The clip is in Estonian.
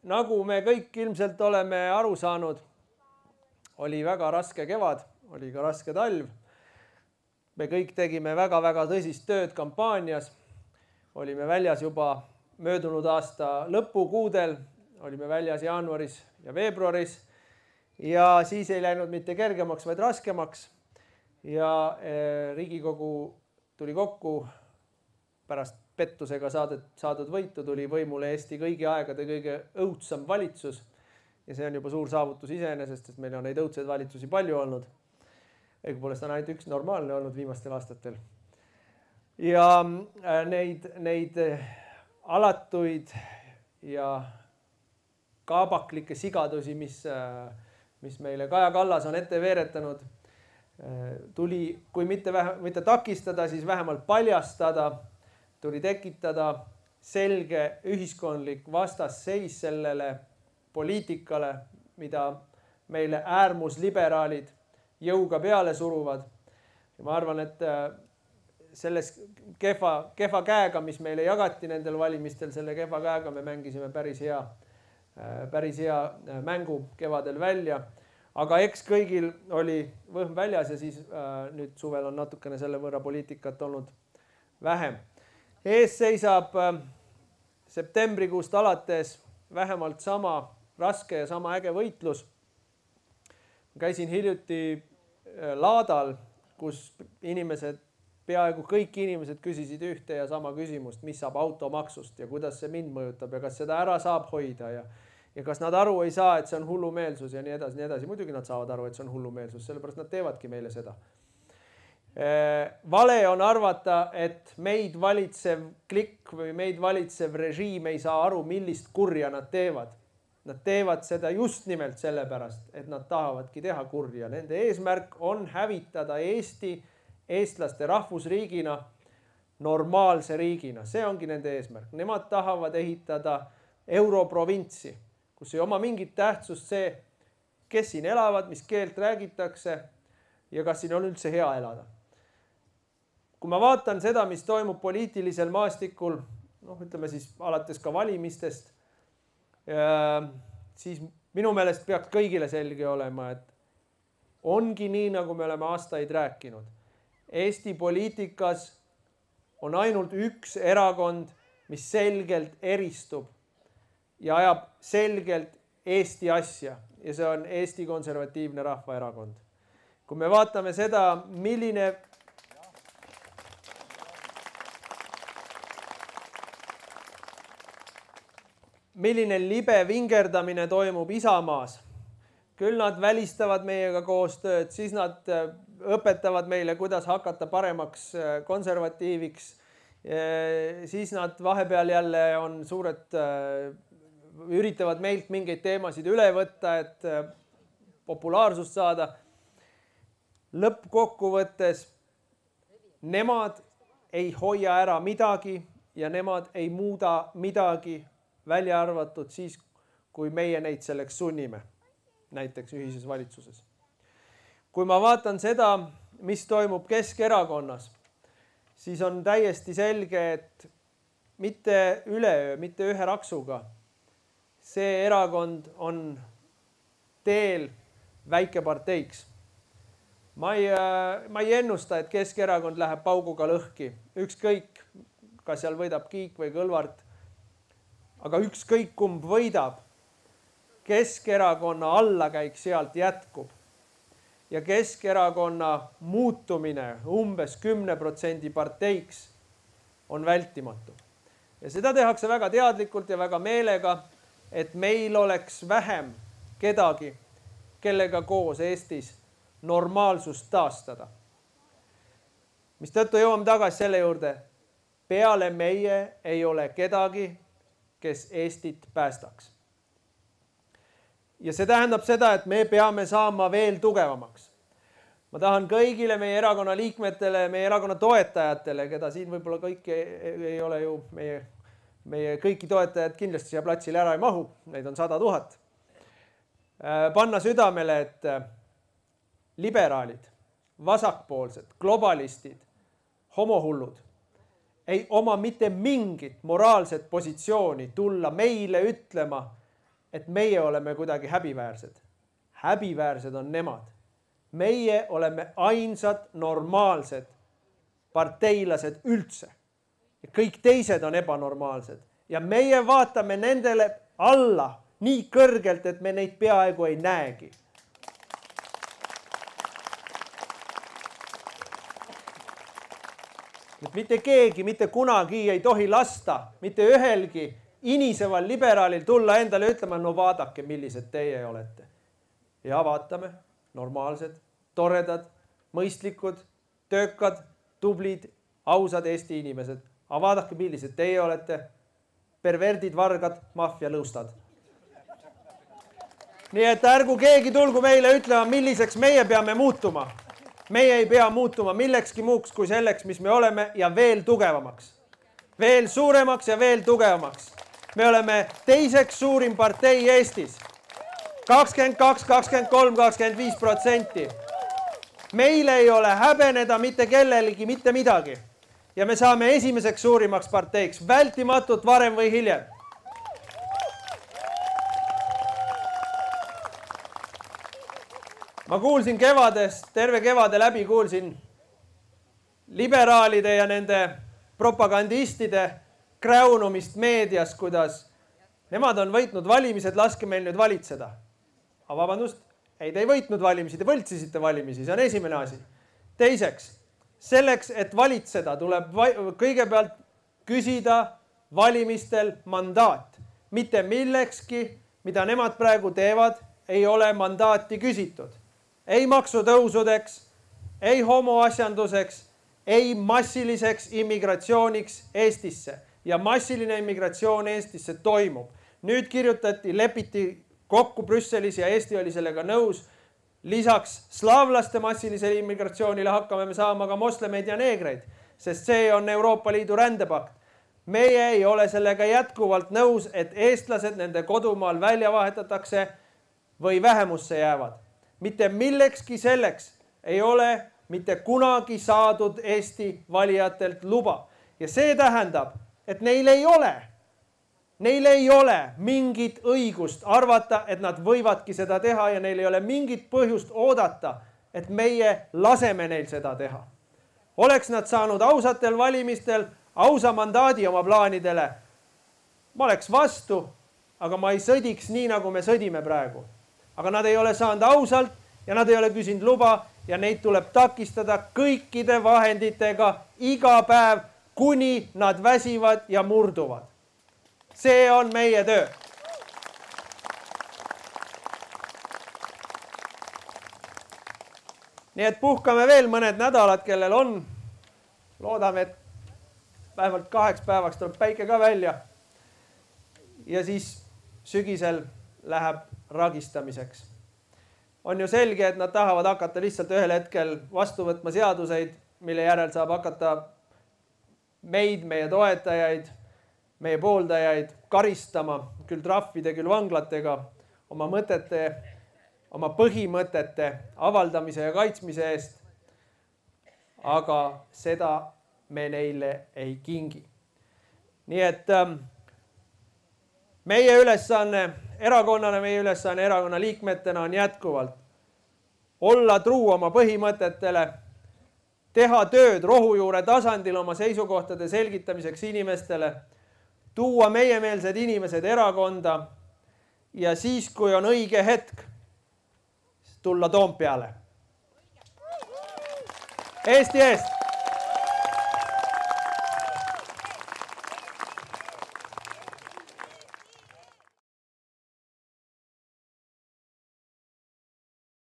nagu me kõik ilmselt oleme aru saanud, oli väga raske kevad, oli ka raske talv. Me kõik tegime väga-väga tõsist tööd kampaanias. Olime väljas juba möödunud aasta lõpukuudel, olime väljas jaanuaris ja veebruaris. Ja siis ei läinud mitte kergemaks, vaid raskemaks. Ja Riigikogu tuli kokku pärast pettusega saadud võitu, tuli võimule Eesti kõigi aegade kõige õudsam valitsus. Ja see on juba suur saavutus iseenesest, sest meil on neid õudseid valitsusi palju olnud. Õigupoolest on ainult üks normaalne olnud viimastel aastatel. Ja neid alatuid ja kaabaklikke sigadusi, mis meile Kaja Kallas on ette veeretanud, tuli, kui mitte takistada, siis vähemalt paljastada, tuli tekitada selge ühiskondlik vastasseis sellele poliitikale, mida meile äärmusliberaalid jõuga peale suruvad. Ja ma arvan, et selles kehva käega, mis meile jagati nendel valimistel, selle kehva käega me mängisime päris hea mängu kevadel välja. Aga eks kõigil oli võhm väljas ja siis nüüd suvel on natukene selle võrra poliitikat olnud vähem. Ees seisab septembrikuust alates vähemalt sama raske ja sama äge võitlus. Käisin hiljuti laadal, kus peaaegu kõik inimesed küsisid ühte ja sama küsimust, mis saab automaksust ja kuidas see mind mõjutab ja kas seda ära saab hoida ja kas nad aru ei saa, et see on hullumeelsus ja nii edasi. Muidugi nad saavad aru, et see on hullumeelsus, sellepärast nad teevadki meile seda. Vale on arvata, et meid valitsev klikk või meid valitsev režiim ei saa aru, millist kurja nad teevad. Nad teevad seda just nimelt sellepärast, et nad tahavadki teha kurja. Nende eesmärk on hävitada Eesti eestlaste rahvusriigina, normaalse riigina. See ongi nende eesmärk. Nemad tahavad ehitada europrovintsi, kus ei oma mingit tähtsust see, kes siin elavad, mis keelt räägitakse ja kas siin on üldse hea elada. Kui ma vaatan seda, mis toimub poliitilisel maastikul, ütleme siis alates ka valimistest, siis minu meelest peaks kõigile selge olema, et ongi nii, nagu me oleme aastaid rääkinud. Eesti poliitikas on ainult üks erakond, mis selgelt eristub ja ajab selgelt Eesti asja ja see on Eesti Konservatiivne Rahvaerakond. Kui me vaatame seda, milline libe vingerdamine toimub Isamaas. Küll nad välistavad meiega koostööd, siis nad õpetavad meile, kuidas hakata paremaks konservatiiviks. Siis nad vahepeal jälle on üritavad meilt mingeid teemasid üle võtta, et populaarsust saada. Lõppkokkuvõttes nemad ei hoia ära midagi ja nemad ei muuda midagi välja arvatud siis, kui meie neid selleks sunnime, näiteks ühises valitsuses. Kui ma vaatan seda, mis toimub Keskerakonnas, siis on täiesti selge, et mitte üleöö, mitte ühe raksuga. See erakond on teel väikeparteiks. Ma ei ennusta, et Keskerakond läheb pauguga lõhki. Ükskõik, kas seal võidab Kiik või Kõlvart. Aga ükskõik kumb võidab, Keskerakonna allakäik sealt jätkub. Ja Keskerakonna muutumine umbes 10% parteiks on vältimatu. Ja seda tehakse väga teadlikult ja väga meelega, et meil oleks vähem kedagi, kellega koos Eestis normaalsust taastada. Mistõttu jõuame tagasi selle juurde. Peale meie ei ole kedagi, kes Eestit päästaks. Ja see tähendab seda, et me peame saama veel tugevamaks. Ma tahan kõigile meie erakonna liikmetele, meie erakonna toetajatele, keda siin võib-olla kõik ei ole ju meie kõiki toetajad kindlasti siia platsile ära ei mahu, neid on 100 000. Panna südamele, et liberaalid, vasakpoolsed, globalistid, homohullud ei oma mitte mingit moraalset positsiooni tulla meile ütlema, et meie oleme kuidagi häbiväärsed. Häbiväärsed on nemad. Meie oleme ainsad normaalsed parteilased üldse. Ja kõik teised on ebanormaalsed. Ja meie vaatame nendele alla nii kõrgelt, et me neid peaaegu ei näegi. Et mitte keegi, mitte kunagi ei tohi lasta, mitte ühelgi iniseval liberaalil tulla endale ütlema, no vaadake, millised teie olete. Ja vaatame, normaalsed, toredad, mõistlikud, töökad, tublid, ausad Eesti inimesed. Aga vaadake, millised teie olete, perverdid, vargad, maffia, lõustad. Nii et ärgu keegi tulgu meile ütlema, milliseks meie peame muutuma. Meie ei pea muutuma millekski muuks kui selleks, mis me oleme ja veel tugevamaks. Veel suuremaks ja veel tugevamaks. Me oleme teiseks suurim partei Eestis. 22, 23, 25%. Meil ei ole häbeneda mitte kellelegi, mitte midagi. Ja me saame esimeseks suurimaks parteiks vältimatult varem või hiljem. Ma kuulsin kevadest, terve kevade läbi kuulsin liberaalide ja nende propagandistide kräunumist meedias, kuidas nemad on võitnud valimised, laske meil nüüd valitseda. Aga vabandust, ei te ei võitnud valimisi, te võltsisite valimisi, see on esimene asi. Teiseks, selleks, et valitseda, tuleb kõigepealt küsida valimistel mandaat. Mitte millekski, mida nemad praegu teevad, ei ole mandaati küsitud. Ei maksutõusudeks, ei homoasjanduseks, ei massiliseks immigratsiooniks Eestisse. Ja massiline immigratsioon Eestisse toimub. Nüüd lepiti kokku Brüsselis ja Eesti oli sellega nõus. Lisaks slaavlaste massilisele immigratsioonile hakkame me saama ka moslemeid ja neegreid, sest see on Euroopa Liidu rändepakt. Meie ei ole sellega jätkuvalt nõus, et eestlased nende kodumaal välja vahetatakse või vähemusse jäävad. Mitte millekski selleks ei ole mitte kunagi saadud Eesti valijatelt luba. Ja see tähendab, et neil ei ole mingit õigust arvata, et nad võivadki seda teha ja neil ei ole mingit põhjust oodata, et meie laseme neil seda teha. Oleks nad saanud ausatel valimistel ausa mandaadi oma plaanidele, ma oleks vastu, aga ma ei sõdiks nii, nagu me sõdime praegu. Aga nad ei ole saanud ausalt ja nad ei ole küsinud luba ja neid tuleb takistada kõikide vahenditega iga päev, kuni nad väsivad ja murduvad. See on meie töö. Nii et puhkame veel mõned nädalad, kellel on. Loodame, et vähemalt 8 päevaks tuleb päike ka välja. Ja siis sügisel läheb ragistamiseks. On ju selge, et nad tahavad hakata lihtsalt ühel hetkel vastu võtma seaduseid, mille järel saab hakata meid, meie toetajaid, meie pooldajaid karistama, küll trahvide, küll vanglatega, oma põhimõtete avaldamise ja kaitsmise eest. Aga seda me neile ei kingi. Nii et meie ülesanne erakonnana, meie ülesanne erakonna liikmetena on jätkuvalt olla truu oma põhimõtetele, teha tööd rohujuure tasandil oma seisukohtade selgitamiseks inimestele, tuua meiemeelsed inimesed erakonda ja siis, kui on õige hetk, tulla Toompeale. Eesti eest!